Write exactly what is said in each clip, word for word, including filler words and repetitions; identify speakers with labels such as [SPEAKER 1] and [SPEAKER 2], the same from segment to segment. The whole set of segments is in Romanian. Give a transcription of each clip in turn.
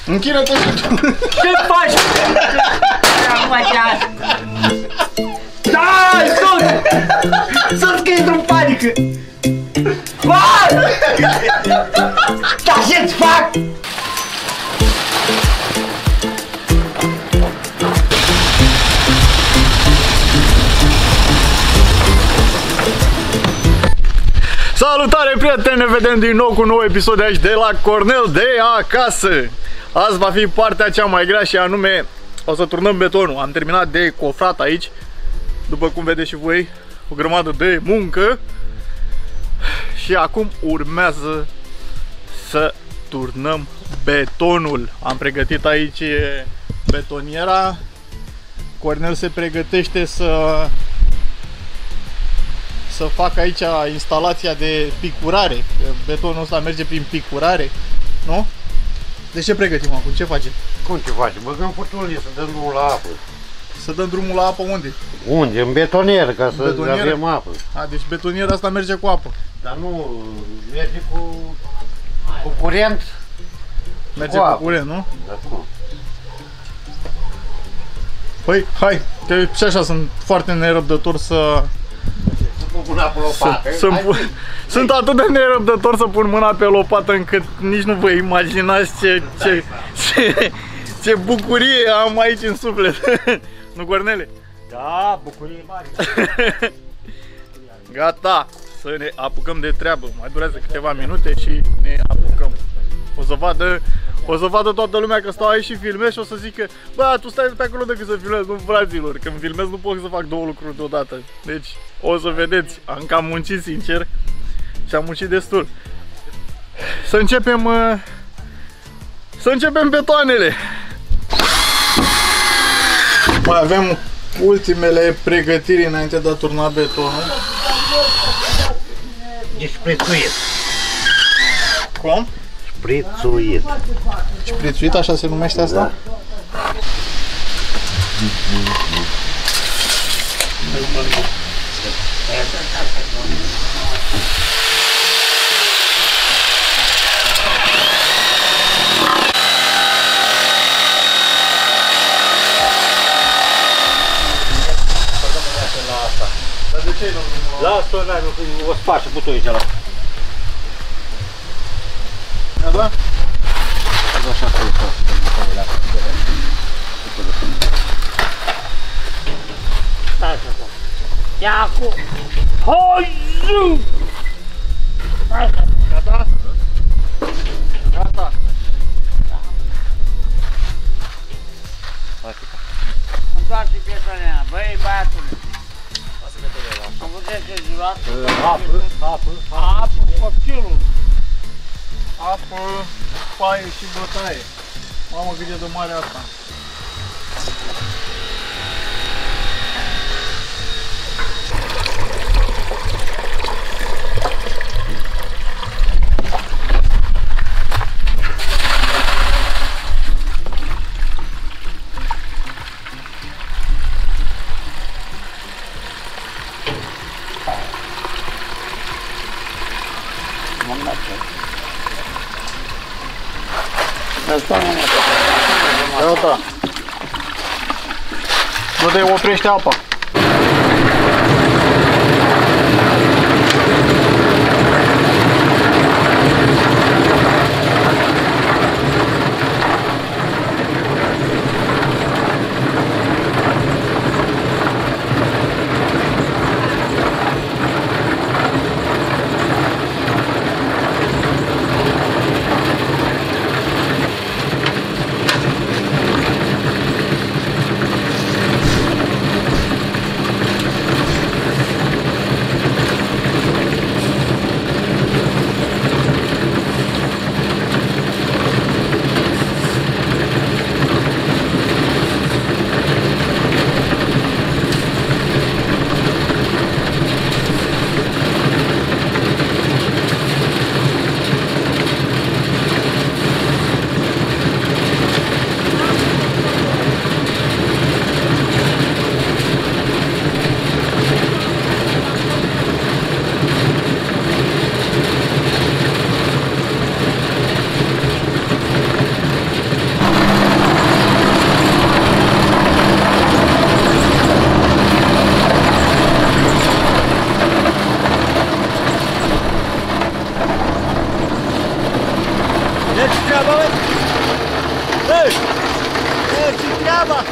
[SPEAKER 1] Închină-te și tu!
[SPEAKER 2] Ce faci? Stai, sus! Sus că intru în panică! Dar ce-ți fac?
[SPEAKER 1] Salutare, prieteni! Ne vedem din nou cu un nou episod de aici de la Cornel de acasă. Azi va fi partea cea mai grea și anume o să turnăm betonul. Am terminat de cofrat aici, după cum vedeți și voi, o grămadă de muncă. Și acum urmează să turnăm betonul. Am pregătit aici betoniera. Cornel se pregătește să să fac aici instalația de picurare. Betonul ăsta merge prin picurare, nu? De ce pregătim acum? Ce facem?
[SPEAKER 3] Cum ce facem? Băgăm furtunii să dăm drumul la apă.
[SPEAKER 1] Să dăm drumul la apă unde?
[SPEAKER 3] Unde? În betonieră, ca să
[SPEAKER 1] betonieră?
[SPEAKER 3] avem apă.
[SPEAKER 1] A, deci betoniera asta merge cu apă.
[SPEAKER 3] Dar nu, merge cu, cu curent.
[SPEAKER 1] Merge
[SPEAKER 3] cu,
[SPEAKER 1] cu
[SPEAKER 3] apă.
[SPEAKER 1] curent, nu?
[SPEAKER 3] Dar cum?
[SPEAKER 1] Păi, hai, că și așa sunt foarte nerăbdător să...
[SPEAKER 3] Pun apă lopată.
[SPEAKER 1] Să, să pun, sunt atât de nerăbdător să pun mâna pe lopată încât nici nu vă imaginați ce, ce, ce, ce bucurie am aici în suflet. Nu, Cornele?
[SPEAKER 2] Da, bucurie mare.
[SPEAKER 1] Gata, să ne apucăm de treabă. Mai durează câteva minute și ne apucăm. O să vadă, o să vadă toată lumea că stau aici și filmez și o să zică: bă, tu stai pe acolo decât să filmezi, nu, fraților. Când filmez nu pot să fac două lucruri deodată. Deci o să vedeți, am cam muncit sincer și am muncit destul. Să începem Să începem betoanele. Mai avem ultimele pregătiri înainte de a turna betonul.
[SPEAKER 3] E șprițuit.
[SPEAKER 1] Cum?
[SPEAKER 3] Șprițuit.
[SPEAKER 1] Șprițuit, așa se numește asta? Da.
[SPEAKER 3] Lasă-o, o sparge butoiul aici la.
[SPEAKER 1] Da, da?
[SPEAKER 3] Așa să le fac.
[SPEAKER 2] Stai așa. Ia acum. Hoiu!
[SPEAKER 1] Gata? Gata.
[SPEAKER 2] Întoarce betonera, băi, băiatule. Am văzut că jurat.
[SPEAKER 3] Apă, apă,
[SPEAKER 2] Apă, copilul.
[SPEAKER 1] Apă, paie și bătaie. Mamă, cât e de mare asta. Gata. Nu te oprește apa. Ei! Ei, ce treaba?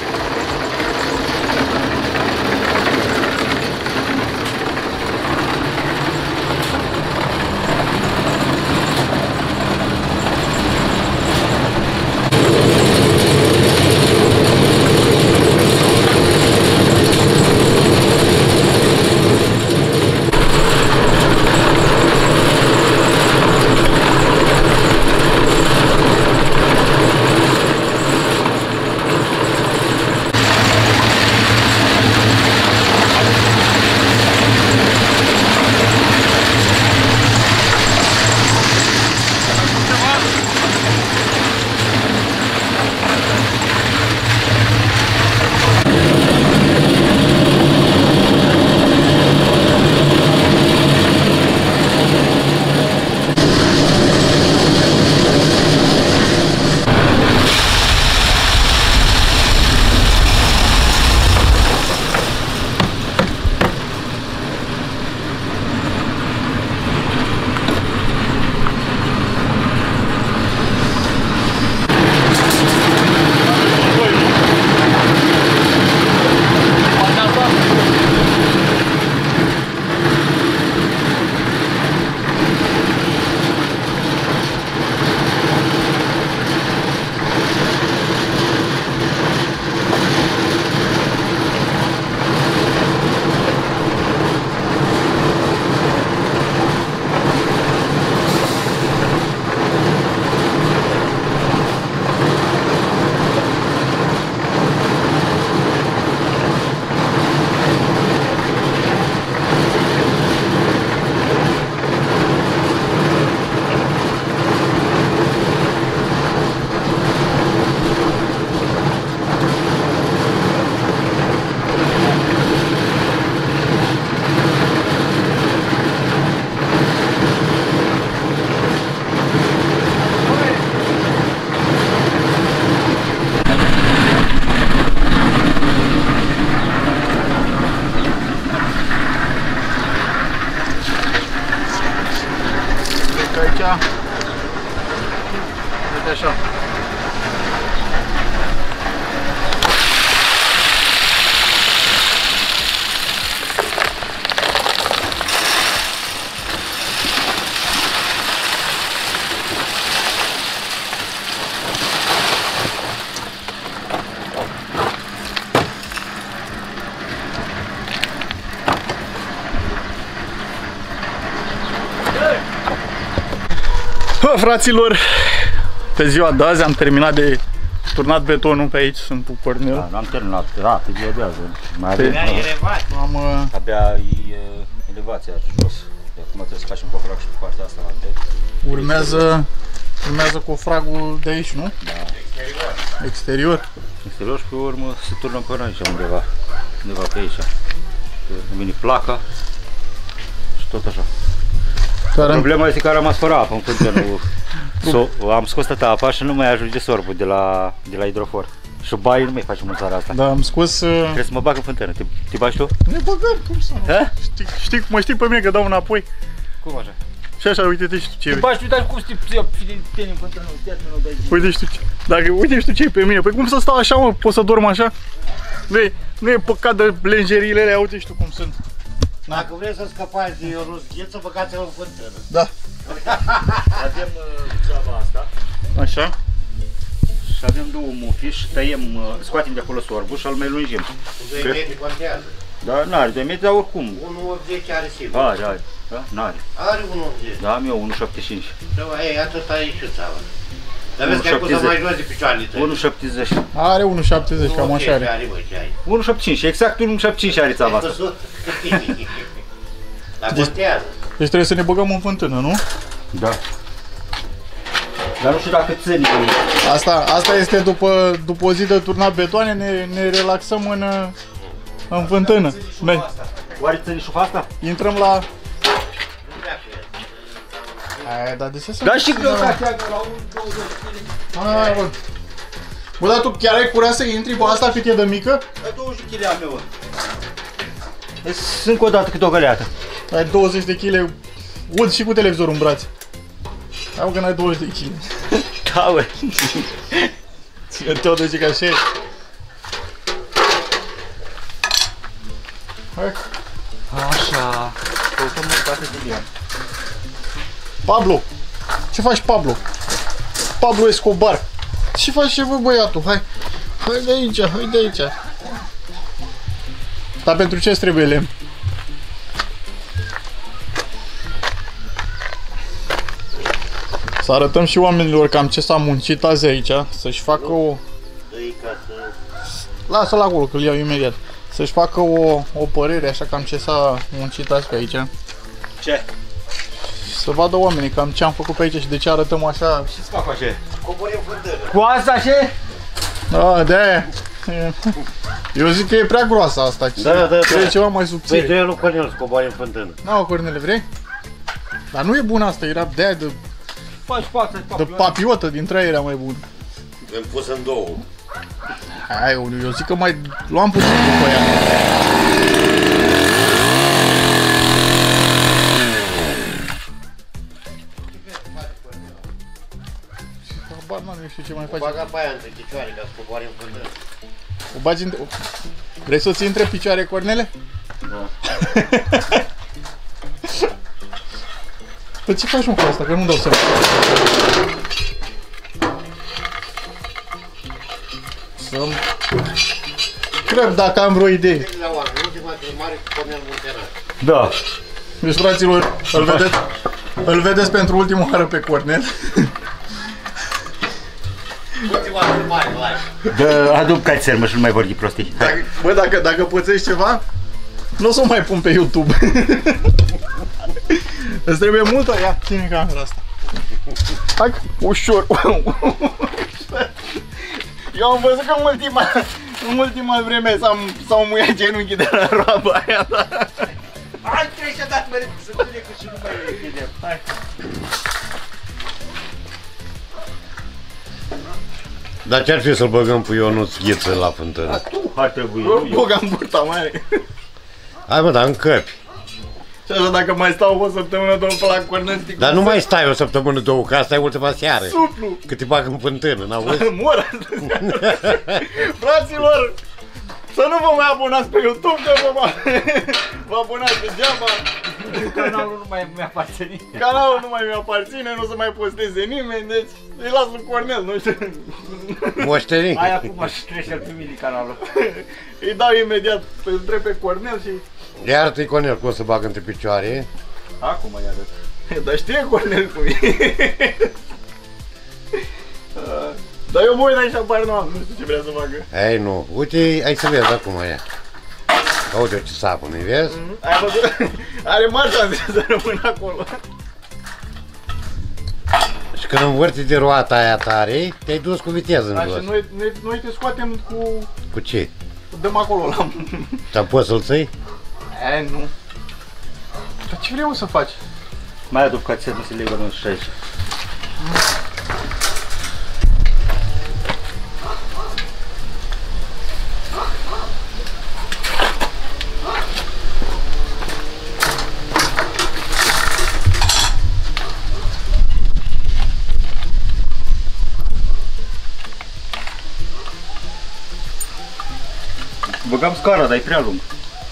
[SPEAKER 1] Aici, uite așa. Bă, fraților, pe ziua de azi am terminat de turnat betonul pe aici, sunt cu Cornel.
[SPEAKER 3] Da, n-am terminat, rapid, elevează. Mai avem,
[SPEAKER 1] am, uh...
[SPEAKER 3] abia e uh, elevația jos. Acum trebuie să facem cofrag și pe partea asta la întreg.
[SPEAKER 1] Urmează, urmează cofragul de aici, nu?
[SPEAKER 3] Da.
[SPEAKER 1] Exterior. Exterior.
[SPEAKER 3] Exterior și pe urmă se turnăm până aici undeva. Undeva pe aici. Vine placa și tot așa.
[SPEAKER 1] Care...
[SPEAKER 3] Problema este că a rămas fără apă în fântână. So, am scos toată apa și nu mai ajunge sorbul de la, de la hidrofor. Și baie nu mai facem în țara asta.
[SPEAKER 1] Da, am scos... Uh...
[SPEAKER 3] Trebuie să mă bag în fântână. Te, te bagi tu?
[SPEAKER 1] Ne băgăm, cum să nu? Știi, știi, mă știi pe mine că dau înapoi?
[SPEAKER 3] Cum așa?
[SPEAKER 1] Și așa, uite-te și tu ce...
[SPEAKER 3] Te bagi tu, dar cum știi să iei în fântână?
[SPEAKER 1] Uite și tu ce... Dacă, uite și tu ce pe mine. Păi cum să stau așa, mă? Pot să dorm așa? Vei, nu e păcat de lenjeriile alea, uite și tu cum sunt.
[SPEAKER 2] Dacă vreți să scăpați de rozgheță, băgați-vă în fântână.
[SPEAKER 1] Da.
[SPEAKER 3] Avem țeava asta.
[SPEAKER 1] Așa.
[SPEAKER 3] Și avem două mufi și tăiem, scoatem de acolo sorbul și îl mai lungim.
[SPEAKER 2] doi metri contează.
[SPEAKER 3] Da, n-are doi metri, dar oricum.
[SPEAKER 2] unu optzeci are sigur.
[SPEAKER 3] Are, are. Da? N-are.
[SPEAKER 2] Are unu optzeci.
[SPEAKER 3] Da, am eu unu șaptezeci și cinci.
[SPEAKER 2] Da, ei, atât ai și țeava. Dar vezi că ai pus mai jos de picioarele tăi.
[SPEAKER 3] unu șaptezeci.
[SPEAKER 1] Are unu șaptezeci, cam așa are.
[SPEAKER 2] Are, bă, ce ai.
[SPEAKER 3] unu șaptezeci și cinci, exact unu șaptezeci și cinci are țeava asta.
[SPEAKER 2] Dar contează.
[SPEAKER 1] Deci trebuie să ne băgăm în fântână, nu?
[SPEAKER 3] Da. Dar nu știu dacă ține.
[SPEAKER 1] Asta, asta este după, după o zi de turnat betoane, ne, ne relaxăm în, în fântână.
[SPEAKER 3] Oare ține șufa asta?
[SPEAKER 1] Intrăm la... Aia, dar de ce să...
[SPEAKER 3] Da, și greutatea
[SPEAKER 1] la unu douăzeci Hai, bă. Bă, dar tu chiar ai curaj să intri pe asta cât e de mică?
[SPEAKER 3] La douăzeci de kilograme am eu. Deci încă o dată cât o găleată.
[SPEAKER 1] Ai douăzeci de kilograme, ud și cu televizorul în brațe. Hai, că n-ai douăzeci de kilograme.
[SPEAKER 3] Da, bă.
[SPEAKER 1] Ține tot de ce ca așa e. Hai.
[SPEAKER 3] Așa. Căutăm o dată de lian.
[SPEAKER 1] Pablo! Ce faci, Pablo? Pablo Escobar! Ce faci, bă, băiatul? Hai! Hai de aici, hai de aici! Dar pentru ce îți trebuie lemn? Să arătăm și oamenilor cam ce s-a muncit azi aici, să-și facă o... Lasă-l acolo, că-l iau imediat. Să-și facă o, o părere, așa, cam ce s-a muncit azi pe aici.
[SPEAKER 3] Ce?
[SPEAKER 1] Să vadă oamenii cam ce am făcut pe aici și de ce arătăm așa.
[SPEAKER 3] Ce-ți fac așa?
[SPEAKER 2] Coborim fântână.
[SPEAKER 3] Cu asta așa?
[SPEAKER 1] Da, de-aia. Eu zic că e prea groasă asta.
[SPEAKER 2] Da, da, da.
[SPEAKER 1] Trebuie ceva mai
[SPEAKER 2] Păi
[SPEAKER 1] subțire.
[SPEAKER 2] tu e lui Cornel să coborim fântână.
[SPEAKER 1] Nu, Cornele, vrei? Dar nu e bună asta, era de-aia de,
[SPEAKER 3] Faci față,
[SPEAKER 1] de papiotă, dintre aia era mai bună.
[SPEAKER 2] Îl pus în două.
[SPEAKER 1] Hai, eu zic că mai luam puțin după ea. Habar n-am, nu știu ce mai
[SPEAKER 2] O
[SPEAKER 1] face.
[SPEAKER 2] baga pe aia între picioare ca să coborim fântână.
[SPEAKER 1] O bagi între... Vrei să o ții între picioare, Cornele?
[SPEAKER 3] Da.
[SPEAKER 1] Păi ce faci, mă, cu asta? Că nu-mi dau seama. Să-mi... Cred dacă am vreo idee.
[SPEAKER 2] La oameni, ultima filmare cu Cornel Munteran.
[SPEAKER 3] Da.
[SPEAKER 1] Deci, fraților, îl vedeți, îl vedeți pentru ultima oară pe Cornel.
[SPEAKER 2] Ultima filmare, live.
[SPEAKER 3] Dă, adu-mi cațel, mă, și nu mai vorbi prostii.
[SPEAKER 1] Dacă, bă, dacă, dacă pățești ceva, nu o să o mai pun pe YouTube. Îți trebuie multă? Ia, ține camera asta. Hai, ușor. Eu am văzut că în ultima, în ultima vreme s-au muiat genunchii de la roaba aia, da.
[SPEAKER 3] Hai, treci și-a dat mereu să tine că și nu mai vedem. Hai.
[SPEAKER 2] Dar ce-ar fi să-l băgăm pe Ionuț Ghiță la fântână?
[SPEAKER 3] Tu ar trebui,
[SPEAKER 1] Eu
[SPEAKER 3] nu eu.
[SPEAKER 1] băgam burta mare.
[SPEAKER 2] Hai mă, dar încăpi.
[SPEAKER 1] Și așa dacă mai stau o săptămână, două pe la Cornel, știi cum
[SPEAKER 2] Dar nu
[SPEAKER 1] se-
[SPEAKER 2] mai stai o săptămână, două, că asta e ultima seară.
[SPEAKER 1] suplu.
[SPEAKER 2] Că te bag în fântână, n-auzi?
[SPEAKER 1] Mor. Fraților, să nu vă mai abonați pe YouTube, că vă, vă abonați degeaba.
[SPEAKER 3] Canalul nu mai mi-aparține.
[SPEAKER 1] Canalul nu mai mi-aparține, nu o să mai posteze nimeni, deci îi las lui Cornel, nu știu.
[SPEAKER 2] Moștenin.
[SPEAKER 3] Hai acum și treci să-l primii canalul.
[SPEAKER 1] Îi dau imediat, îl întreb pe Cornel și...
[SPEAKER 2] Iartă-i Cornel cum o să bag între picioare.
[SPEAKER 3] Acum îi arăt.
[SPEAKER 1] Dar știe Cornel cum e. Dar eu mă uit aici, apar, nu am, nu știu ce vrea să facă.
[SPEAKER 2] Ei, nu. Uite, hai să vezi acum ea. Aude ce sapă, nu-i vezi?
[SPEAKER 1] Ai văzut? Are mari șanse să rămână acolo.
[SPEAKER 2] Și când învârti de roata aia tare, te-ai dus cu viteză în
[SPEAKER 1] Așa,
[SPEAKER 2] jos.
[SPEAKER 1] noi, noi, noi te scoatem cu...
[SPEAKER 2] Cu ce?
[SPEAKER 1] Dăm acolo la...
[SPEAKER 2] Dar poți să-l ții?
[SPEAKER 1] E, nu. Dar ce vreau să faci?
[SPEAKER 3] Mai adu cațel, nu se legă nu și aici. Băgam scara, dar e prea lung.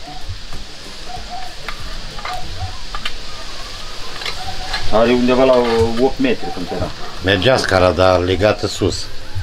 [SPEAKER 3] Are undeva la opt metri când era.
[SPEAKER 2] Mergea scara, dar legată sus.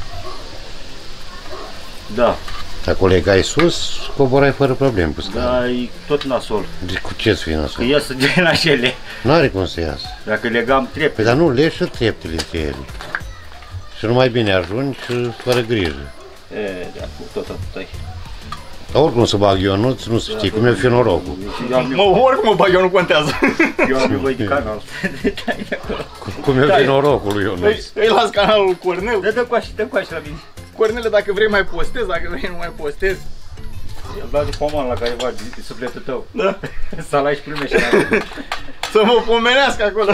[SPEAKER 3] Da,
[SPEAKER 2] Dacă o legai sus, coborai fără probleme pe scara.
[SPEAKER 3] dar e tot nasol.
[SPEAKER 2] De cu ce-ți fi
[SPEAKER 3] Că
[SPEAKER 2] nasol?
[SPEAKER 3] iasă din așele.
[SPEAKER 2] N-are cum să iasă.
[SPEAKER 3] Dacă legam trepte.
[SPEAKER 2] Păi dar nu, legi și treptele între ele. Și numai bine ajungi și fără grijă.
[SPEAKER 3] E, de tot atât ai.
[SPEAKER 2] Dar oricum să bag Ionuț, nu se știe cum e fi norocul.
[SPEAKER 3] Eu am
[SPEAKER 1] Mă, oricum mă bag, eu nu contează.
[SPEAKER 3] eu am nevoie de canal. Detalii acolo.
[SPEAKER 2] Cum e fi norocul lui Ionuț.
[SPEAKER 1] Îi, îi las canalul lui Cornel.
[SPEAKER 3] Dă, dă coașe, dă coașe la mine.
[SPEAKER 1] Cornele, dacă vrei mai postez, dacă vrei nu mai postez.
[SPEAKER 3] Îl bagi de poman la careva, de sufletul tău.
[SPEAKER 1] Da.
[SPEAKER 3] Să l-ai și primește.
[SPEAKER 1] Să mă pomenească acolo.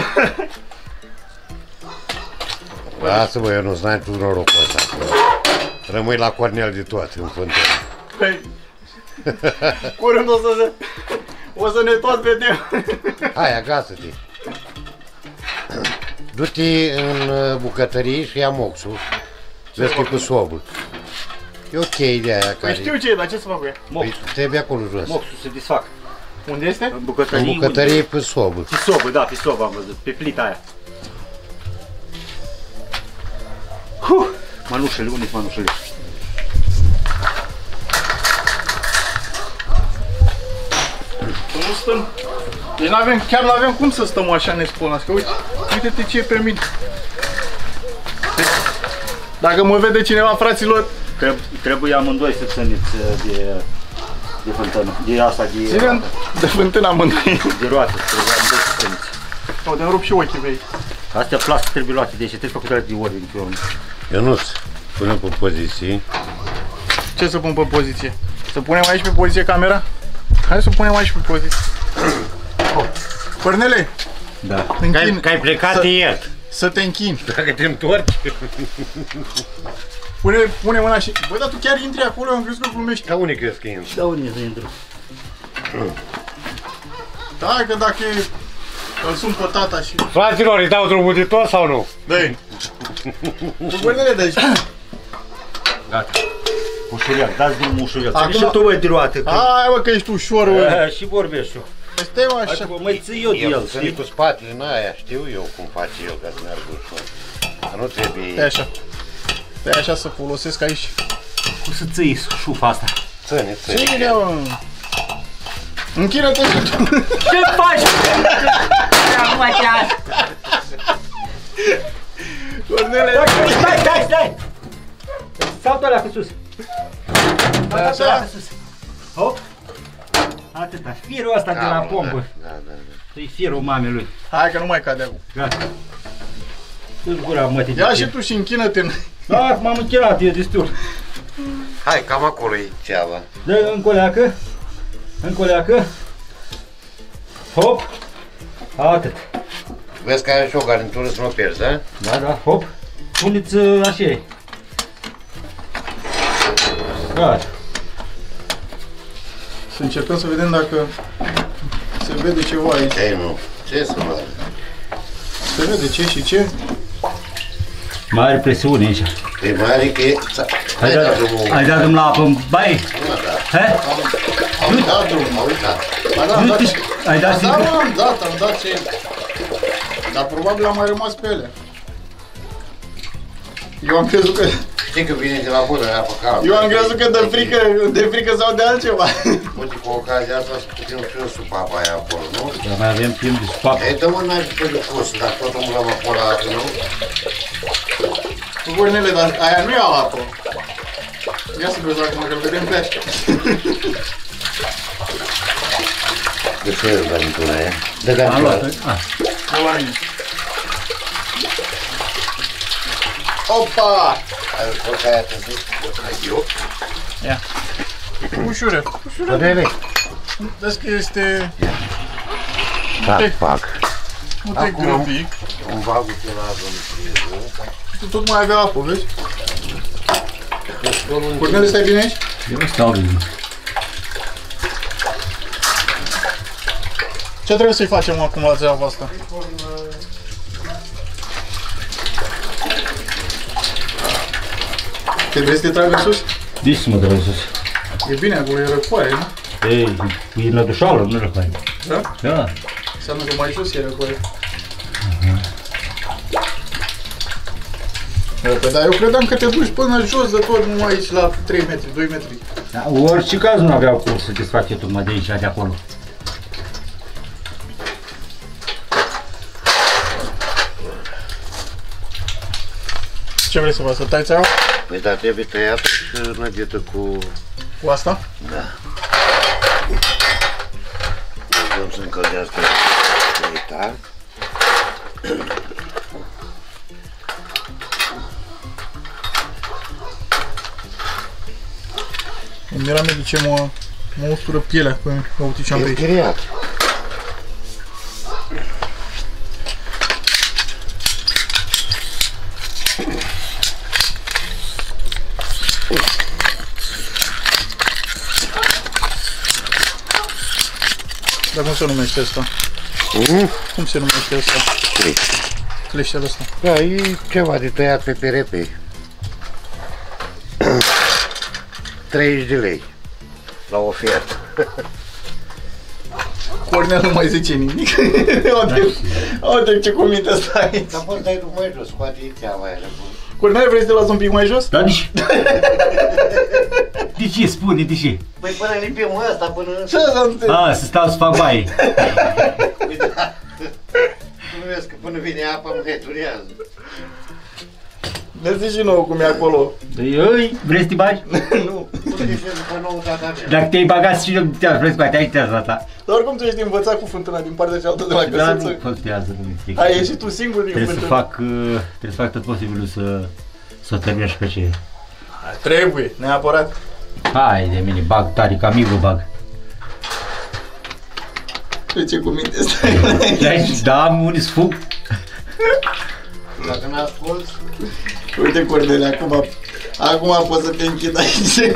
[SPEAKER 2] Lasă-mă, Ionuț, n-ai tu norocul ăsta. Rămâi la Cornel de tot în fântână.
[SPEAKER 1] Păi, curând o să, se, o să ne tot vedem.
[SPEAKER 2] Hai, agasă-te. Du-te în uh, bucătărie și ia moxul. Vezi că e cu sobă. E ok de aia
[SPEAKER 1] Păi
[SPEAKER 2] care...
[SPEAKER 1] știu ce e, dar ce să fac cu ea?
[SPEAKER 2] Păi trebuie acolo jos.
[SPEAKER 3] Moxul se desfac.
[SPEAKER 1] Unde este?
[SPEAKER 3] În
[SPEAKER 2] În
[SPEAKER 3] bucătărie.
[SPEAKER 2] bucătărie pe sobă.
[SPEAKER 3] Pe sobă, da, pe sobă am văzut, pe plita aia. Huh! Mănușele, unde sunt mănușele?
[SPEAKER 1] Nu stăm. Deci n-avem, chiar n-avem cum să stăm așa nespălați, că uite, uite-te ce e pe mine. Deci, dacă mă vede cineva, fraților,
[SPEAKER 3] Trebuie, trebuie amândoi să țineți de, de fântână, de asta, de,
[SPEAKER 1] ținem de fântână amândoi.
[SPEAKER 3] de roată, trebuie amândoi să țineți.
[SPEAKER 1] O, de-mi rup și ochii vei.
[SPEAKER 3] Astea plastic trebuie luate de aici, trebuie făcute de ordine pe urmă.
[SPEAKER 2] Ionuț, pune pe poziții.
[SPEAKER 1] Ce să pun pe poziție? Să punem aici pe poziție camera? Hai să punem aici pe poziție. Oh. Cornele,
[SPEAKER 3] Da.
[SPEAKER 1] închin,
[SPEAKER 2] Că ai plecat
[SPEAKER 1] să,
[SPEAKER 2] ieri.
[SPEAKER 1] să te închin.
[SPEAKER 2] Dacă te întorci.
[SPEAKER 1] Pune, pune mâna și... Băi, dar tu chiar intri acolo, am crezut că glumești.
[SPEAKER 2] Ca unii crezi că intri?
[SPEAKER 3] Da, unde să intru?
[SPEAKER 1] Da, că dacă e... Îl sun pe tata și...
[SPEAKER 2] Fraților, îi dau drumul de tot sau nu?
[SPEAKER 1] Dă-i! Cu Cornele de aici.
[SPEAKER 3] Gata. Ușurel, dați drumul ușurel.
[SPEAKER 1] Acum-
[SPEAKER 3] Și tu, băi, de roată. că-
[SPEAKER 1] Hai, bă, că ești ușor, bă.
[SPEAKER 3] Eh, Și vorbesc eu.
[SPEAKER 1] Stai, mă,
[SPEAKER 3] Hai
[SPEAKER 1] așa.
[SPEAKER 3] că mai ții eu de el,
[SPEAKER 2] Să
[SPEAKER 3] știi?
[SPEAKER 2] cu spatele în aia, știu eu cum face el ca să meargă ușor. Dar nu trebuie...
[SPEAKER 1] Stai așa. Stai așa să folosesc aici.
[SPEAKER 3] Cum să ții șufa asta?
[SPEAKER 2] Ține, ține.
[SPEAKER 1] Cine, mă? Închină-te și tu.
[SPEAKER 3] Ce faci? Acum te-a...
[SPEAKER 1] Cornele,
[SPEAKER 3] Stai, stai, stai! Saltă alea pe sus. Saltă alea
[SPEAKER 1] așa.
[SPEAKER 3] pe sus. Hop. Atâta. Firul ăsta de la
[SPEAKER 2] Calm,
[SPEAKER 3] pompă.
[SPEAKER 2] Da, da, da.
[SPEAKER 3] E firul mamelui.
[SPEAKER 1] Hai că nu mai cade acum.
[SPEAKER 3] Gata. Tu-ți gura, mă, te
[SPEAKER 1] Ia și tu și închină-te.
[SPEAKER 3] Da, m-am închinat, e destul.
[SPEAKER 2] Hai, cam acolo e ceava.
[SPEAKER 3] Dă încă o leacă. Încă o leacă. Hop. Atât.
[SPEAKER 2] Vezi că are și o garnitură să nu o pierzi, da?
[SPEAKER 3] Da, da, hop. Puneți uh, așa. Gata.
[SPEAKER 1] Să încercăm să vedem dacă se vede ceva aici.
[SPEAKER 2] Ei, nu. Ce să vadă?
[SPEAKER 1] Se vede ce și ce.
[SPEAKER 3] Mare presiune aici.
[SPEAKER 2] E mare că e...
[SPEAKER 3] Ai dat, ai dat drumul la apă în baie? He?
[SPEAKER 1] Am dat drumul.
[SPEAKER 2] M-a uitat.
[SPEAKER 1] Ba da, am
[SPEAKER 3] Nu
[SPEAKER 1] dat.
[SPEAKER 3] te... Ai dat
[SPEAKER 1] Da,
[SPEAKER 3] singur?
[SPEAKER 1] mă, am dat, am dat ce... Dar probabil am mai rămas pe ele. Eu am crezut că...
[SPEAKER 2] Știi că vine de la bună aia pe cap.
[SPEAKER 1] Eu am crezut că de frică, de frică sau de altceva.
[SPEAKER 2] Uite, cu ocazia asta să putem și eu sub apa aia acolo, nu?
[SPEAKER 3] Dar mai avem timp de spapă.
[SPEAKER 2] Ei, dă-mă n-ai pe de sus, dar tot umblăm acolo, dacă nu?
[SPEAKER 1] Cu Cornele, dar aia nu e apă. Ia să vezi acum că-l vedem pe așa.
[SPEAKER 2] De ce e garnitura aia? De
[SPEAKER 3] Am
[SPEAKER 2] garnitura.
[SPEAKER 3] luat. Ah.
[SPEAKER 1] Nu la mine. Opa!
[SPEAKER 2] Ai văzut că aia te zic, o trag eu?
[SPEAKER 1] Ia. Ușură. Ușură.
[SPEAKER 2] Cornele.
[SPEAKER 1] Vezi că este...
[SPEAKER 2] Da, fac.
[SPEAKER 1] Nu te
[SPEAKER 2] Acum-
[SPEAKER 1] grăbi.
[SPEAKER 2] Un bagul pe la domnul.
[SPEAKER 1] Tu tot mai avea apă, vezi?
[SPEAKER 2] Cornele,
[SPEAKER 1] Cornele, stai bine aici?
[SPEAKER 3] Eu stau bine.
[SPEAKER 1] Ce trebuie să-i facem acum la treaba asta? Trebuie să te tragi în sus?
[SPEAKER 3] De ce mă dă sus?
[SPEAKER 1] E bine, acolo e răcoare, nu?
[SPEAKER 3] Ei, e nădușală, nu răcoare.
[SPEAKER 1] Da?
[SPEAKER 3] Da.
[SPEAKER 1] Înseamnă că mai sus e răcoare. Păi, dar eu credeam că te duci până jos de tot, numai aici la trei metri, doi metri.
[SPEAKER 3] Da, orice caz nu aveau cum să desface tocmai de aici, de acolo.
[SPEAKER 1] Ce vrei să faci, să tai țeaua
[SPEAKER 2] Păi da, trebuie tăiată și nădită cu...
[SPEAKER 1] cu asta?
[SPEAKER 2] Da. Lăsăm să încălzească plita.
[SPEAKER 1] Îmi era mie de ce mă, mă ustură pielea, că mă uite ce am pe
[SPEAKER 2] E
[SPEAKER 1] aici.
[SPEAKER 2] chiriat.
[SPEAKER 1] Dar cum se numește asta?
[SPEAKER 2] Mm?
[SPEAKER 1] Cum se numește asta?
[SPEAKER 2] Trei.
[SPEAKER 1] Cleșterul ăsta.
[SPEAKER 2] Da, e ceva de tăiat pe perepe. treizeci de lei la ofertă.
[SPEAKER 1] Cornel nu mai zice nimic. Uite ce cuminte ăsta aici.
[SPEAKER 2] Dar poți dai tu mai jos, scoate țeava aia.
[SPEAKER 1] Cornel, vrei să te las un pic mai jos?
[SPEAKER 3] Da, de ce? De ce? Spune, de ce?
[SPEAKER 2] Păi până lipim ăsta, până...
[SPEAKER 1] Ce să întâmplă?
[SPEAKER 3] A, să stau să fac baie.
[SPEAKER 2] Păi da. Nu vezi că până vine apa mă heturează.
[SPEAKER 1] Ne zici și nouă cum e acolo.
[SPEAKER 3] Ei, vrei să te bagi?
[SPEAKER 1] Nu.
[SPEAKER 2] Până ieșim după nou data mea.
[SPEAKER 3] Dacă te-ai bagat și nu te-ai vrei să bagi, ai tează asta.
[SPEAKER 1] Dar oricum tu ești învățat cu fântâna din partea cealaltă de la
[SPEAKER 3] Dar nu
[SPEAKER 1] căsuță.
[SPEAKER 3] contează, nu mi
[SPEAKER 1] Ai ieșit tu singur din
[SPEAKER 3] Trebuie să
[SPEAKER 1] fântână.
[SPEAKER 3] fac, uh, trebuie să fac tot posibilul să, să o termin și pe ce.
[SPEAKER 1] Trebuie, neapărat.
[SPEAKER 3] Hai de mine, bag tare, ca mic vă bag.
[SPEAKER 1] De ce cuminte stai?
[SPEAKER 3] Deci, da, am unii sfug.
[SPEAKER 2] Dacă n-asculți,
[SPEAKER 1] Uite Cornele, acum, acum poți să te închid aici.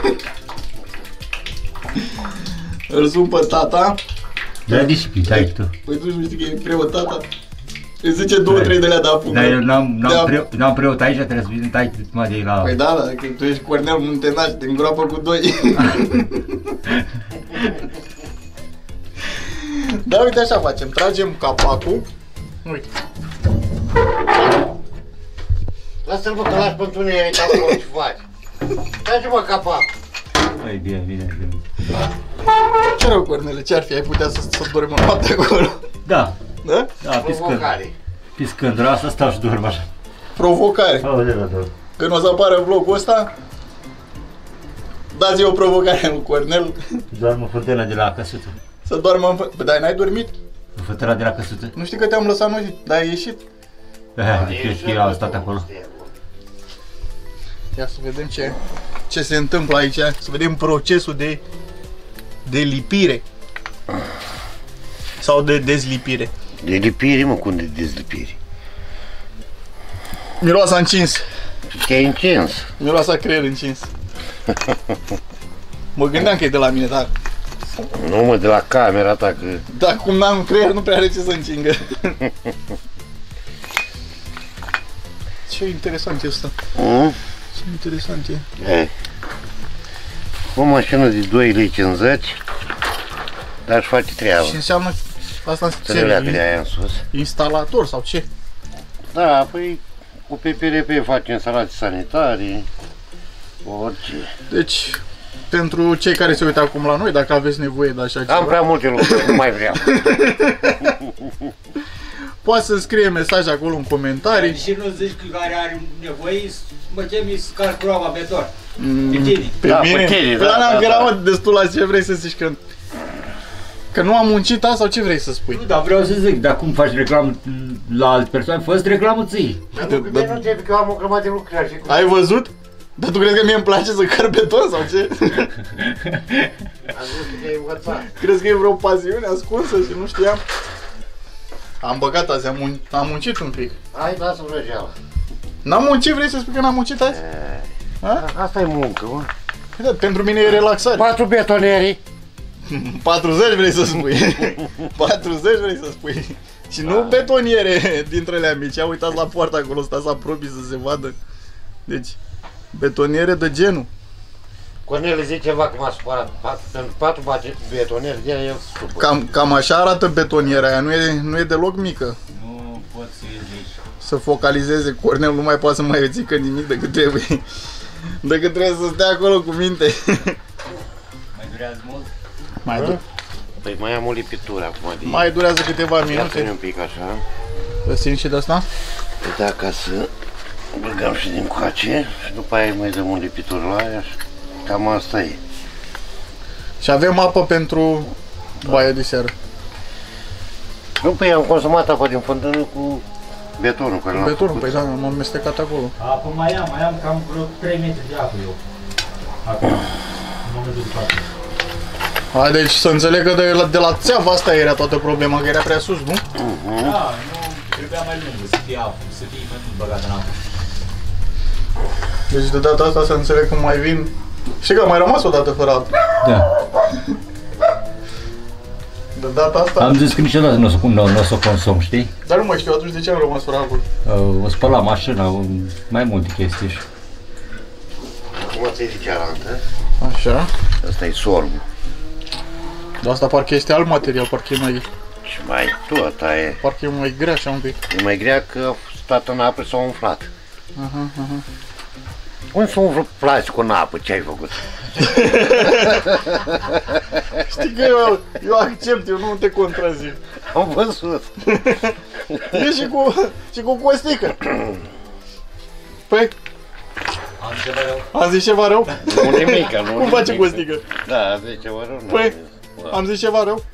[SPEAKER 1] Îl sun pe tata.
[SPEAKER 3] Da, disciplină, dai tu.
[SPEAKER 1] Păi tu nu știi că e preot tata? Îți zice două, trei de lea de apucă.
[SPEAKER 3] Dar eu n-am,
[SPEAKER 1] Da.
[SPEAKER 3] n-am, pre, n-am preot aici, trebuie să vin tai mai de la...
[SPEAKER 1] Păi da, da, că tu ești Cornel Muntenaș, te îngroapă cu doi. Da, uite așa facem, tragem capacul. Uite.
[SPEAKER 2] lasă-l mă că lași pentru unii aici acolo ce faci. Trage-mă capac.
[SPEAKER 3] Păi, bine, bine, bine.
[SPEAKER 1] Ce rău, Cornele, ce-ar fi? Ai putea să, să dormi o noapte acolo?
[SPEAKER 3] Da,
[SPEAKER 1] Da?
[SPEAKER 3] da, piscând.
[SPEAKER 2] Provocare.
[SPEAKER 3] Piscând, la asta stau și dorm așa.
[SPEAKER 1] Provocare.
[SPEAKER 3] Aoleu, da.
[SPEAKER 1] Când o să apară vlogul ăsta, dați o provocare lui Cornel
[SPEAKER 3] Doarmă în fântâna de la căsuță.
[SPEAKER 1] să doarmă în... Bă, dar n-ai dormit?
[SPEAKER 3] În fântâna de la căsuță.
[SPEAKER 1] Nu știi că te-am lăsat noi, dar ai ieșit?
[SPEAKER 3] Da, deci eu știu, eu am stat acolo.
[SPEAKER 1] Ia să vedem ce, ce se întâmplă aici, să vedem procesul de, de lipire. Sau de dezlipire.
[SPEAKER 2] De lipire, mă, cum de dezlipire?
[SPEAKER 1] Miroasa a încins.
[SPEAKER 2] Te-ai încins.
[SPEAKER 1] Miroasa a creier încins. Mă gândeam că e de la mine, dar...
[SPEAKER 2] Nu mă, de la camera ta, că...
[SPEAKER 1] Dar cum n-am creier, nu prea are ce să încingă. Ce interesant e asta.
[SPEAKER 2] Mm?
[SPEAKER 1] Ce interesant e.
[SPEAKER 2] E. O mașină de doi lei cincizeci, dar își face treaba.
[SPEAKER 1] Și înseamnă asta
[SPEAKER 2] Să le leagă de
[SPEAKER 1] ce?
[SPEAKER 2] aia în sus.
[SPEAKER 1] Instalator sau ce?
[SPEAKER 2] Da, păi cu P P R P faci instalații sanitare, orice.
[SPEAKER 1] Deci, pentru cei care se uită acum la noi, dacă aveți nevoie de așa ceva,
[SPEAKER 2] Am prea multe lucruri, nu mai vreau.
[SPEAKER 1] poate să scrie mesaj acolo în comentarii.
[SPEAKER 3] Și nu zici că care are nevoie, mă chemi să calc proba beton.
[SPEAKER 1] Mm,
[SPEAKER 3] Pe tine.
[SPEAKER 1] Pe
[SPEAKER 2] Da,
[SPEAKER 1] mine?
[SPEAKER 2] pe tine,
[SPEAKER 1] Păi
[SPEAKER 2] da,
[SPEAKER 1] n-am
[SPEAKER 2] da,
[SPEAKER 1] că era,
[SPEAKER 2] da.
[SPEAKER 1] mă, destul la ce vrei să zici, că... Că nu am muncit asta sau ce vrei să spui?
[SPEAKER 3] Nu, dar vreau să zic, dar cum faci reclamă la alte persoane, fă reclamă ție.
[SPEAKER 2] Dar nu, că nu trebuie că eu am o grămadă de lucruri și cu...
[SPEAKER 1] Ai văzut? Dar tu crezi că mie îmi place să car beton sau ce?
[SPEAKER 2] Am văzut că te-ai învățat.
[SPEAKER 1] Crezi că e vreo pasiune ascunsă și nu știam? Am băgat azi, am, mun am muncit un pic.
[SPEAKER 2] Hai, lasă vrăjeala.
[SPEAKER 1] N-am muncit, vrei să spui că n-am muncit azi? Ha?
[SPEAKER 2] Asta e muncă, mă.
[SPEAKER 1] Da, pentru mine e relaxare.
[SPEAKER 2] Patru betoneri.
[SPEAKER 1] patruzeci vrei să spui. patruzeci vrei să spui. Și nu betoniere dintre ele mici. Ia uitați la poartă acolo, stați să apropii să se vadă. Deci, betoniere de genul.
[SPEAKER 2] Cornel zice ceva că m-a supărat. Pat- Pentru patru bate- betoneri de el se supără.
[SPEAKER 1] Cam, cam așa arată betoniera aia, nu e, nu e deloc mică.
[SPEAKER 3] Nu pot să zici.
[SPEAKER 1] Să focalizeze, Cornel nu mai poate să mai zică nimic decât trebuie. Decât trebuie să stea acolo cu minte.
[SPEAKER 3] Mai durează mult?
[SPEAKER 1] Mai, du
[SPEAKER 2] Păi mai am o lipitură acum de...
[SPEAKER 1] mai durează câteva
[SPEAKER 2] Ia ține
[SPEAKER 1] minute.
[SPEAKER 2] un pic așa.
[SPEAKER 1] Lăsim și de asta?
[SPEAKER 2] Păi da, ca să băgăm și din coace și după aia mai dăm un lipitur la aia și cam asta e.
[SPEAKER 1] Și avem apă pentru baia de seară.
[SPEAKER 2] Nu, păi am consumat apă din fântână cu betonul care l-am
[SPEAKER 1] Betonul,
[SPEAKER 2] făcut.
[SPEAKER 1] păi da, m-am amestecat acolo.
[SPEAKER 3] Apă mai am, mai am cam vreo trei metri de apă eu. Acum, în momentul de față.
[SPEAKER 1] A, deci să înțeleg că de la, de la țeava asta era toată problema, că era prea sus, nu?
[SPEAKER 3] Da, nu, trebuia mai lungă să fie apă, să fie mai mult băgat în apă.
[SPEAKER 1] Deci de data asta să înțeleg că mai vin. Știi că am mai rămas o dată fără apă.
[SPEAKER 3] Da.
[SPEAKER 1] De data asta?
[SPEAKER 3] Am zis că niciodată nu o să, nu, nu o să o consum, știi?
[SPEAKER 1] Dar nu mai știu, atunci de ce am rămas fără alcool?
[SPEAKER 3] Uh, o spăla mașina, mai multe chestii.
[SPEAKER 2] Cum ți-ai zice arantă?
[SPEAKER 1] Așa.
[SPEAKER 2] Asta e sorbul.
[SPEAKER 1] Dar asta parcă este alt material, parcă e mai...
[SPEAKER 2] Și mai tot, aia e.
[SPEAKER 1] Parcă e mai grea așa un pic.
[SPEAKER 2] E mai grea că a stat în apă și s-a umflat.
[SPEAKER 1] Aha, aha.
[SPEAKER 2] Cum s-a umflat plastic în apă? Ce ai făcut?
[SPEAKER 1] Știi că eu, eu accept, eu nu te contrazic.
[SPEAKER 2] Am văzut.
[SPEAKER 1] E și cu, și cu Costică. Păi? Am zis ceva rău?
[SPEAKER 2] Nu nimic, nu
[SPEAKER 1] Cum face Costică?
[SPEAKER 2] Da, am zis ceva rău.
[SPEAKER 1] Păi, am zis ceva rău?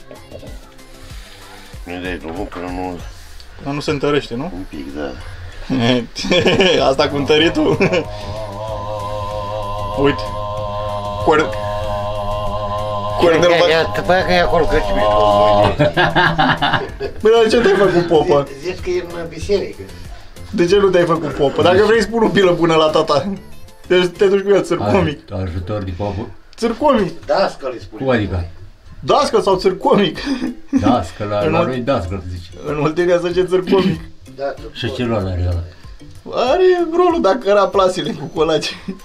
[SPEAKER 2] Nu de drumul până nu...
[SPEAKER 1] Dar nu se întărește, nu?
[SPEAKER 2] Un pic, da.
[SPEAKER 1] Asta cu întăritul? Uite. Cor... Cornel va...
[SPEAKER 2] Ia, după aia că e acolo, că ce mișto.
[SPEAKER 1] Băi, dar de ce te-ai făcut popă?
[SPEAKER 2] Zici că e în biserică.
[SPEAKER 1] De ce nu te-ai făcut popă? Dacă vrei spun o pilă bună la tata. Deci te duci cu el, țârcomic.
[SPEAKER 3] Ajutor de popă.
[SPEAKER 1] Țârcomic.
[SPEAKER 2] Dascăl îi spune.
[SPEAKER 3] Cum adică?
[SPEAKER 1] Dască sau țârcomic?
[SPEAKER 3] Dască, la, la noi dască, zice.
[SPEAKER 1] În Oltenia se zice țârcomic.
[SPEAKER 2] Da,
[SPEAKER 3] Și ce rol are ăla?
[SPEAKER 1] Are rolul dacă era plasele cu colace.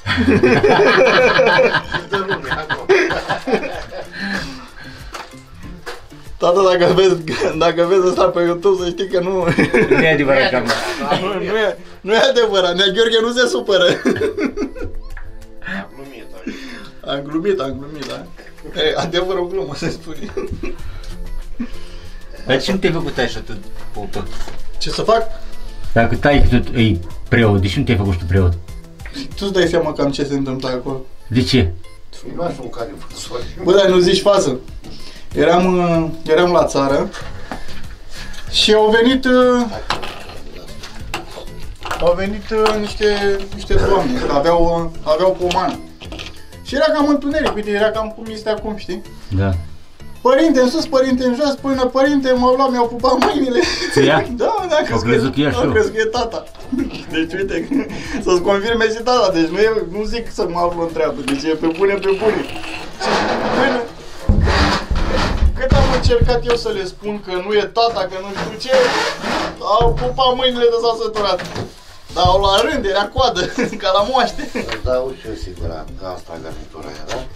[SPEAKER 1] Tata, dacă vezi, dacă vezi asta pe YouTube, să știi că nu...
[SPEAKER 3] Nu e adevărat că am...
[SPEAKER 1] Nu, nu, e, nu e adevărat, Nea Gheorghe nu se supără.
[SPEAKER 2] Am glumit,
[SPEAKER 1] Am glumit, am glumit, da. E, adevărul glumă, se spune.
[SPEAKER 3] Dar ce nu te-ai făcut așa tot popă?
[SPEAKER 1] Ce să fac?
[SPEAKER 3] Dacă tai că tu e preot, de ce nu te-ai făcut și tu preot?
[SPEAKER 1] Tu-ți dai seama cam ce se întâmplă acolo.
[SPEAKER 3] De ce?
[SPEAKER 2] Filmașul care fă.
[SPEAKER 1] Bă, dar nu zici față. Eram, uh, eram la țară și au venit uh, au venit uh, niște, niște doamne, aveau, uh, aveau pomană. Și era cam întuneric, uite, era cam cum este acum, știi?
[SPEAKER 3] Da.
[SPEAKER 1] Părinte în sus, părinte în jos, până părinte m-au luat, mi-au pupat mâinile.
[SPEAKER 3] Ți-a?
[SPEAKER 1] Da, da,
[SPEAKER 3] Au crezut că ești
[SPEAKER 1] au
[SPEAKER 3] tu.
[SPEAKER 1] crezut că e tata. Deci uite, să-ți confirme și tata, deci nu, e, nu zic să mă aflu în treabă, deci e pe bune, pe bune. Și până, cât am încercat eu să le spun că nu e tata, că nu știu ce, au pupat mâinile de s-au săturat. Dar au luat rând, era coadă, ca la moaște.
[SPEAKER 2] Îți dau și eu sigurat că asta e garnitura aia, da?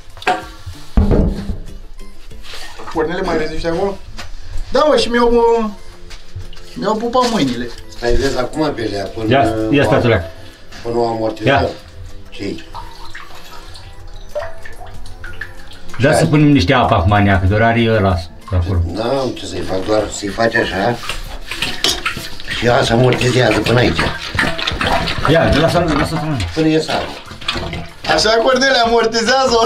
[SPEAKER 1] Cornele, mai reziști acolo? Da, mă, și mi-au mi-au pupat mâinile.
[SPEAKER 2] Stai, vezi acum belea până...
[SPEAKER 3] Ia, ia stai, tăleac.
[SPEAKER 2] Până o amortizat.
[SPEAKER 3] Ia.
[SPEAKER 2] Ce-i?
[SPEAKER 3] Da să punem niște apă acum, neacă, doar are ăla acolo.
[SPEAKER 2] Da, am ce să-i fac, doar să-i faci așa. Și ea se amortizează până aici.
[SPEAKER 3] Ia, lasă-l, lasă-l.
[SPEAKER 2] Până e sală.
[SPEAKER 1] Așa, Cornele, amortizează-o.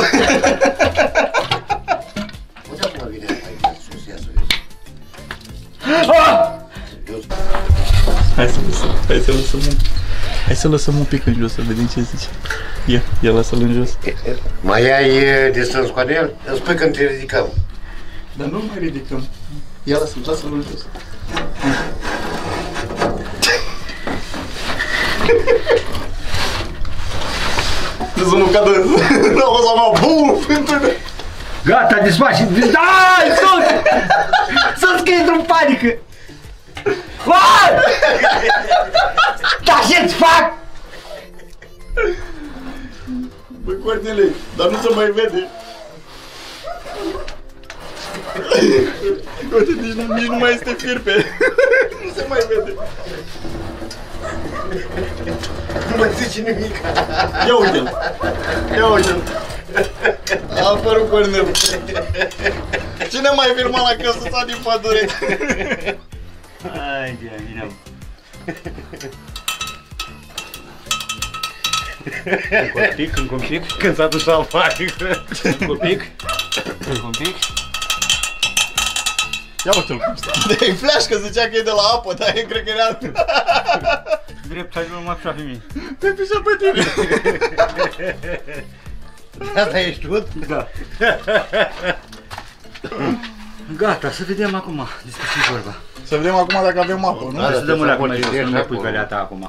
[SPEAKER 2] Uite acum vine aici, sus, ia să vezi.
[SPEAKER 1] Hai să lăsăm, hai să lăsăm un... Hai să lăsăm un pic în jos, să vedem ce zice. Ia, ia lasă-l în jos.
[SPEAKER 2] Mai ai de să-mi scoate el? Îmi spui când te ridicăm.
[SPEAKER 1] Dar nu mai ridicăm. Ia lasă-l, lasă-l în jos. Să nu cadă, n-a fost ama, bum, fântână.
[SPEAKER 3] Gata, desfaci! Dai, sus! Sus că intru în panică! Uai! Dar ce-ți fac?
[SPEAKER 1] Băi, Cornele, dar nu se mai vede. Uite, nici nu, nici nu mai este fierpe. Nu se mai vede.
[SPEAKER 2] Nu mai zici nimic.
[SPEAKER 1] Ia uite-l. Ia uite-l. A apărut Cornel. Cine mai filma la căsuța din pădure?
[SPEAKER 3] Hai, bine. Încă un pic, încă un pic.
[SPEAKER 2] Când s-a dus la panică.
[SPEAKER 3] Încă un pic. Încă un pic.
[SPEAKER 1] Ia uite-l cum stă. De flash, că zicea că e de la apă, dar eu cred că era...
[SPEAKER 3] Drept, hai nu mă așa pe mine.
[SPEAKER 1] Te pișa pe tine.
[SPEAKER 2] Asta ești tu?
[SPEAKER 3] Da. Gata, să vedem acum despre ce vorba.
[SPEAKER 1] Să vedem acum dacă avem apă, nu?
[SPEAKER 2] Da,
[SPEAKER 3] Să dăm mâna acum jos,
[SPEAKER 2] să
[SPEAKER 3] nu ne
[SPEAKER 2] acolo.
[SPEAKER 3] pui pe alea ta acum.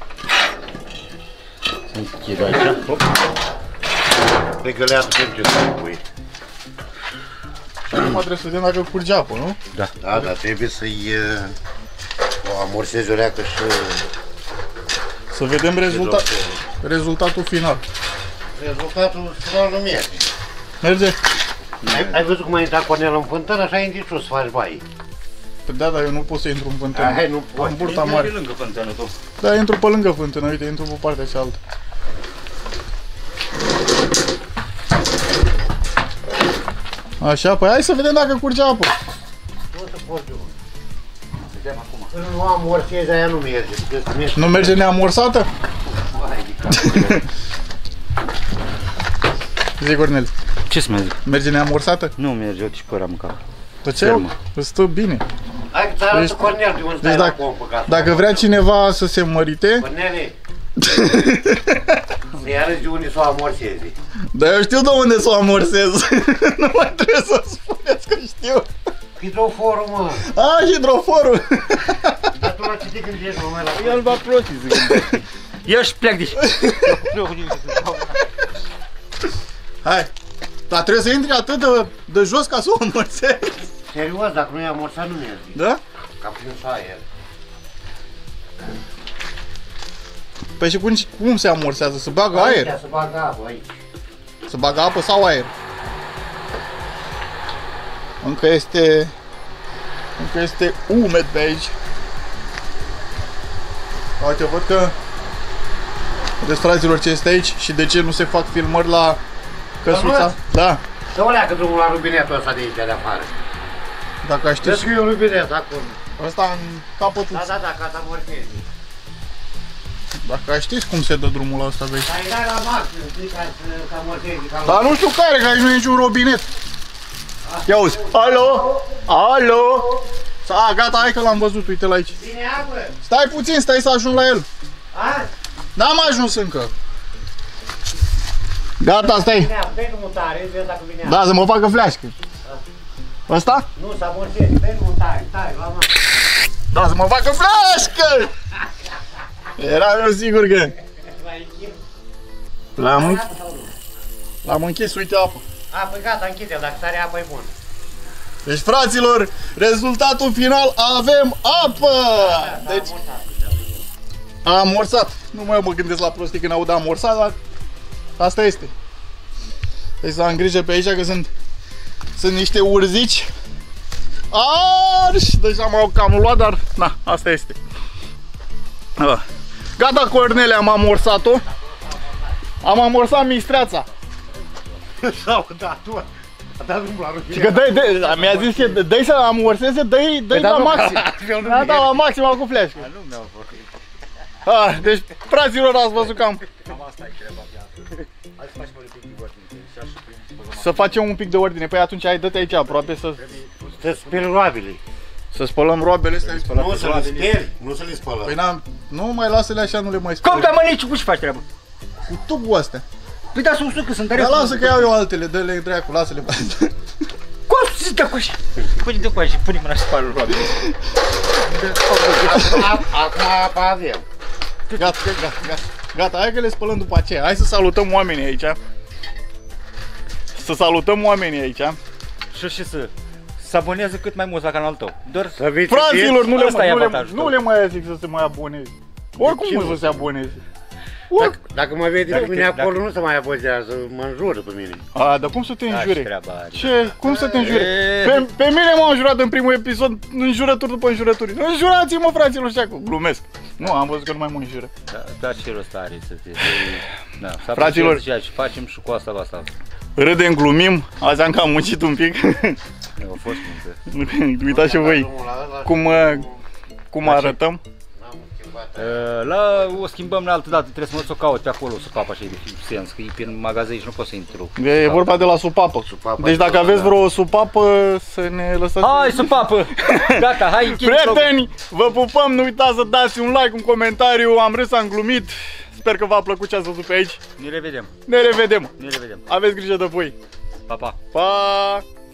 [SPEAKER 3] Să închid aici. Hop.
[SPEAKER 2] Pe găleatul pentru ce să pui.
[SPEAKER 1] Acum trebuie să vedem dacă curge apă, nu?
[SPEAKER 3] Da.
[SPEAKER 2] Da, dar trebuie să-i uh, o amorsezi o leacă și...
[SPEAKER 1] Să vedem rezultat, rezultatul final.
[SPEAKER 2] Rezultatul final nu merge.
[SPEAKER 1] Merge?
[SPEAKER 2] Ai, ai văzut cum a intrat Cornel în fântână, așa intri tu să faci baie.
[SPEAKER 1] Păi da, dar eu nu pot să intru în fântână.
[SPEAKER 2] Hai, nu poți.
[SPEAKER 1] Am burta mare.
[SPEAKER 3] lângă fântână tu.
[SPEAKER 1] Da, intru pe lângă fântână, uite, intru pe partea cealaltă. Așa, păi hai să vedem dacă curge apă.
[SPEAKER 2] Nu se poate. Vedem acum. Până nu amorsezi, aia nu merge.
[SPEAKER 1] Nu merge neamorsată? Zi, Cornel,
[SPEAKER 3] Ce să mai zic?
[SPEAKER 1] merge neamorsată?
[SPEAKER 3] Nu merge, eu și păream în cap.
[SPEAKER 1] Pe ce?
[SPEAKER 3] Fermă.
[SPEAKER 1] Îți stă bine.
[SPEAKER 2] Hai că ți arată Cornel de unde
[SPEAKER 1] Deci
[SPEAKER 2] stai la
[SPEAKER 1] dacă,
[SPEAKER 2] pompă ca să...
[SPEAKER 1] dacă vrea cineva să se mărite,
[SPEAKER 2] Cornele! Să-i arăți de unde să o amorsezi.
[SPEAKER 1] dar eu știu de unde să o amorsez. Nu mai trebuie să spuneți că știu.
[SPEAKER 2] Hidroforul, mă!
[SPEAKER 1] A, hidroforul.
[SPEAKER 2] Dar tu la ce te gândești, mă, mai la...
[SPEAKER 3] El va prosti, zic. Eu și plec de aici.
[SPEAKER 1] Hai. Dar trebuie să intri atât de, de jos ca să o amorsezi.
[SPEAKER 2] Serios, dacă nu i amorsat, nu merge.
[SPEAKER 1] Da?
[SPEAKER 2] Ca prins aer.
[SPEAKER 1] Păi și cum, cum se amorsează? Se bagă aer?
[SPEAKER 2] Aici, să bagă apă, aici.
[SPEAKER 1] Se bagă apă sau aer? Încă este... Încă este umed pe aici. Uite, văd că... Vedeți, fraților, ce este aici și de ce nu se fac filmări la căsuța? Da.
[SPEAKER 2] Să o leacă drumul la rubinetul ăsta de aici, de afară.
[SPEAKER 1] Dacă
[SPEAKER 2] Vezi
[SPEAKER 1] știți,
[SPEAKER 2] că e un rubinet acolo.
[SPEAKER 1] ăsta în capătul...
[SPEAKER 2] Da, da, da, ca să amorsezi.
[SPEAKER 1] Dacă știți cum se dă drumul la ăsta de aici.
[SPEAKER 2] Dar îi dai la maxim, știi, ca să amorsezi. ca-
[SPEAKER 1] Dar nu știu care, că aici nu e niciun robinet. Ia uzi. Alo? Alo? A, gata, hai că l-am văzut, uite-l aici.
[SPEAKER 2] Vine apă!
[SPEAKER 1] Stai puțin, stai să ajung la el.
[SPEAKER 2] A?
[SPEAKER 1] N-am ajuns încă. Gata, stai.
[SPEAKER 2] Vine apă, dai drumul tare, vezi dacă vine apă.
[SPEAKER 1] Da, să mă facă fleașcă. Ăsta?
[SPEAKER 2] Nu, să amorsezi, dai drumul tare, tare, la maxim.
[SPEAKER 1] Da, să mă facă fleașcă! Eram eu sigur că... L-am închis. L-am închis, uite apă.
[SPEAKER 2] A, păi gata, închide-l, dacă sare apă e bun.
[SPEAKER 1] Deci, fraților, rezultatul final, avem apă! Deci, a amorsat. Nu mai mă gândesc la prostii când aud amorsat, dar asta este. Deci să am grijă pe aici că sunt, sunt niște urzici. Arși! Deja m-au cam luat, dar na, asta este. Ah. Gata, Cornele, am amorsat-o. Am amorsat mistreața.
[SPEAKER 2] Sau, da, tu a dat drumul la
[SPEAKER 1] Și că dai, dai, mi-a zis că dai să amorseze, dai, dai la maxim. Da, da, la maxim cu fleașcă.
[SPEAKER 3] Nu mi-au făcut.
[SPEAKER 1] Ah, deci, fraților, ați văzut cam.
[SPEAKER 3] Cam asta e treaba. Hai să facem un pic de ordine.
[SPEAKER 1] Să facem un pic de ordine. Păi atunci hai, dă-te aici aproape să...
[SPEAKER 2] Să speli roabele.
[SPEAKER 1] Să spălăm roabele astea.
[SPEAKER 2] Nu să le speli, nu să le spălăm.
[SPEAKER 1] Păi n-am... Nu mai lasă-le așa, nu le mai spăl.
[SPEAKER 3] Cum te mănici, cum și faci treaba?
[SPEAKER 1] Cu tubul astea.
[SPEAKER 3] Păi da, sunt că sunt tare.
[SPEAKER 1] Dar lasă că iau eu altele, dă-le dracu, lasă-le.
[SPEAKER 3] Cum să te coși? Pune-te cu și pune mâna să spală roabele.
[SPEAKER 2] Acum apa avem.
[SPEAKER 1] Gata, gata, gata. Gata, hai că le spălăm după aceea. Hai să salutăm oamenii aici. Să salutăm oamenii aici.
[SPEAKER 3] Și și să se abonează cât mai mult la canalul tău. Doar
[SPEAKER 2] Să vii
[SPEAKER 1] Fraților, nu le,
[SPEAKER 3] Ăsta e
[SPEAKER 1] nu, le,
[SPEAKER 3] avantajul
[SPEAKER 1] nu
[SPEAKER 3] tău.
[SPEAKER 1] le mai zic să se mai aboneze. Oricum o să se aboneze.
[SPEAKER 2] Dacă, dacă mă vede pe
[SPEAKER 3] Dacă-
[SPEAKER 2] mine acolo,
[SPEAKER 3] dacă-
[SPEAKER 2] nu se mai abozează, mă înjură pe mine.
[SPEAKER 1] A, dar cum să te
[SPEAKER 3] Da, și
[SPEAKER 1] înjure?
[SPEAKER 3] treaba are.
[SPEAKER 1] Ce? Cum să te înjure?
[SPEAKER 3] E-
[SPEAKER 1] Pe, pe mine m-au înjurat în primul episod, înjurături după înjurături. Înjurați-mă, fraților, și acum. Glumesc. Nu, am văzut că nu mai mă înjură.
[SPEAKER 3] Da, da, ce rost are să te... Da, să
[SPEAKER 1] Fraților.
[SPEAKER 3] apreciezi ceea ce facem și cu asta la asta.
[SPEAKER 1] Râdem, glumim, azi am cam muncit un pic.
[SPEAKER 3] A fost muncă.
[SPEAKER 1] Uitați și voi cum, uh, cum arătăm.
[SPEAKER 3] Uh, La o schimbăm în altă dată, trebuie să mă o caut pe acolo, să cap așa de sens, că e prin magazin și nu pot să intru.
[SPEAKER 1] E vorba de la supapă.
[SPEAKER 2] Supapă.
[SPEAKER 1] Deci dacă aveți vreo supapă, să ne lăsați.
[SPEAKER 3] Hai, să papă! Gata, hai, închid
[SPEAKER 1] Prieteni, vă pupăm, nu uitați să dați un like, un comentariu, am râs, am glumit. Sper că v-a plăcut ce ați văzut pe aici.
[SPEAKER 3] Ne revedem,
[SPEAKER 1] Ne revedem.
[SPEAKER 3] ne revedem.
[SPEAKER 1] Aveți grijă de voi.
[SPEAKER 3] Pa, pa!
[SPEAKER 1] Pa!